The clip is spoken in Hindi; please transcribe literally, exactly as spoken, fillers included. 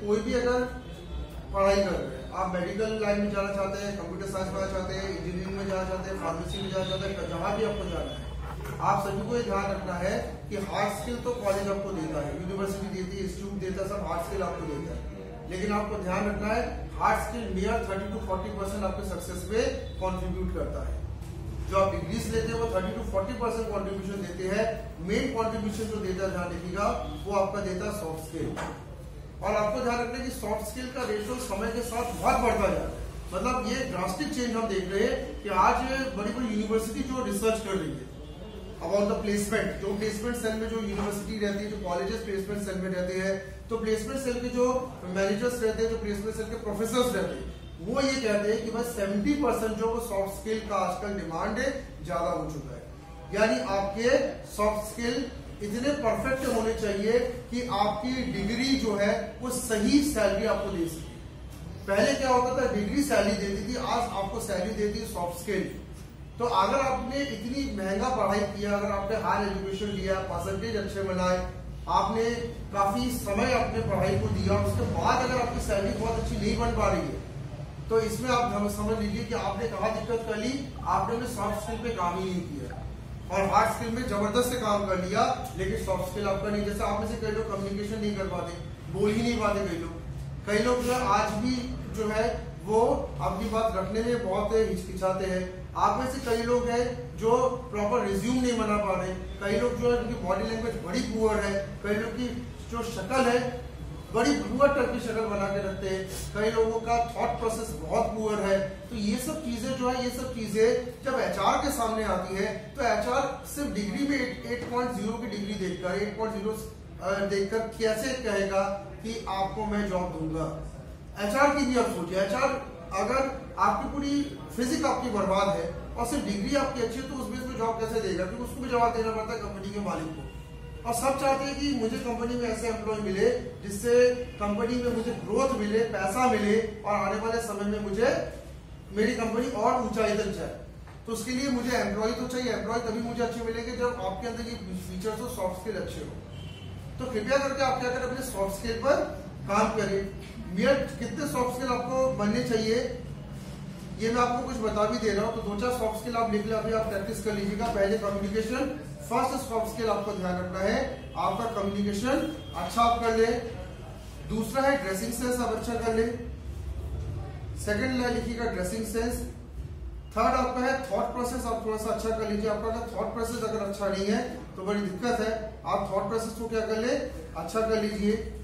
कोई भी अगर पढ़ाई कर रहे हैं, आप मेडिकल लाइन में जाना चाहते हैं, कंप्यूटर साइंस में जाना चाहते हैं, इंजीनियरिंग में जाना चाहते हैं, फार्मेसी में जाना चाहते हैं, जहाँ भी आपको जाना है, आप सभी को ये ध्यान रखना है कि हार्ड स्किल तो कॉलेज आपको देता है, यूनिवर्सिटी देती है, इंस्टीट्यूट देता है, सब हार्ड स्किल आपको देता है, लेकिन आपको ध्यान रखना है hard skill mayor thirty to forty percent आपके सक्सेस पे कंट्रीब्यूट करता है। जो आप डिग्रीज लेते हैं वो thirty to forty percent contribution देते हैं, मेन कॉन्ट्रीब्यूशन जो देता है, ध्यान रखिएगा, वो आपका देता है सॉफ्ट स्किल। और आपको ध्यान रखना है कि सॉफ्ट स्किल का रेशियो समय के साथ बहुत बढ़ता जा रहा है। मतलब ये ड्रास्टिक चेंज हम देख रहे हैं कि आज बड़ी बड़ी यूनिवर्सिटी जो रिसर्च कर रही है अबाउट द प्लेसमेंट, जो प्लेसमेंट सेल में जो यूनिवर्सिटी रहती है, जो कॉलेजेस प्लेसमेंट सेल में रहते हैं, तो प्लेसमेंट सेल के जो मैनेजर्स रहते हैं, जो प्लेसमेंट सेल के प्रोफेसर्स रहते हैं, वो ये कहते हैं कि बस सेवेंटी परसेंट जो सॉफ्ट स्किल का आजकल डिमांड है ज्यादा हो चुका है। यानी आपके सॉफ्ट स्किल इतने परफेक्ट होने चाहिए कि आपकी डिग्री जो है वो सही सैलरी आपको दे सके। पहले क्या होता था, डिग्री सैलरी देती थी, आज आपको सैलरी देती है सॉफ्ट स्किल। तो अगर आपने इतनी महंगा पढ़ाई किया, अगर आपने हायर एजुकेशन लिया, परसेंटेज अच्छे बनाए, आपने काफी समय अपने पढ़ाई को दिया, उसके बाद अगर आपकी सैलरी बहुत अच्छी नहीं बन पा रही है, तो इसमें आप समझ लीजिए कि आपने कहा दिक्कत कर ली, आपने अपने सॉफ्ट स्किल पे काम ही नहीं किया और हार्ड स्किल में जबरदस्त से काम कर लिया, लेकिन सॉफ्ट स्किल आपका नहीं। जैसे आप में से कई लोग कम्युनिकेशन नहीं कर पाते, बोल ही नहीं पाते, कई लोग कई लोग जो है आज भी जो है वो अपनी बात रखने में बहुत हिचकिचाते हैं। आप में से कई लोग हैं जो प्रॉपर रिज्यूम नहीं बना पा रहे, कई लोग जो है उनकी बॉडी लैंग्वेज बड़ी पुअर है, कई लोग की जो शक्ल है बड़ी पुअर टाइप की शक्ल बना के रखते हैं, कई लोगों का थॉट प्रोसेस बहुत पुअर है। तो ये सब चीजें जो है, ये सब चीजें जब एचआर के सामने आती है तो एचआर सिर्फ डिग्री में एट पॉइंट जीरो की डिग्री देखकर एट पॉइंट जीरो देखकर कैसे कहेगा कि आपको मैं जॉब दूंगा। एचआर की भी आप सोचिए, एचआर अगर आपकी पूरी फिजिक आपकी बर्बाद है और सिर्फ डिग्री आपकी अच्छी है तो उस बेस पे जॉब कैसे देगा, क्योंकि उसको भी जवाब देना पड़ता है कंपनी के मालिक को। और सब चाहते हैं कि मुझे कंपनी में ऐसे एम्प्लॉय मिले जिससे कंपनी में मुझे ग्रोथ मिले, पैसा मिले और आने वाले समय में मुझे मेरी कंपनी और ऊंचाई तक जाए। तो उसके लिए मुझे एम्प्लॉय तो चाहिए, एम्प्लॉय तभी मुझे अच्छे मिलेंगे जब आपके अंदर ये फीचर्स हो, सॉफ्ट स्किल अच्छे हो। तो कृपया करके आप क्या करें, अपने सॉफ्ट स्किल पर काम करें। मेयर कितने सॉफ्ट स्किल आपको बनने चाहिए ये मैं आपको कुछ बता भी दे रहा हूं, तो दो चार सॉफ्ट स्किल आप लिख ले, अभी आप प्रैक्टिस कर लीजिएगा। पहले कम्युनिकेशन, फर्स्ट सॉफ्ट स्किल आपको ध्यान रखना है, आपका कम्युनिकेशन अच्छा आप कर ले। दूसरा है ड्रेसिंग सेंस, आप अच्छा कर ले। सेकंड लिखिएगा ड्रेसिंग सेंस। थर्ड आपका है थॉट प्रोसेस, आप थोड़ा सा अच्छा कर लीजिए। आपका अगर थॉट प्रोसेस अगर अच्छा नहीं है तो बड़ी दिक्कत है, आप थॉट प्रोसेस को क्या कर ले, अच्छा कर लीजिए।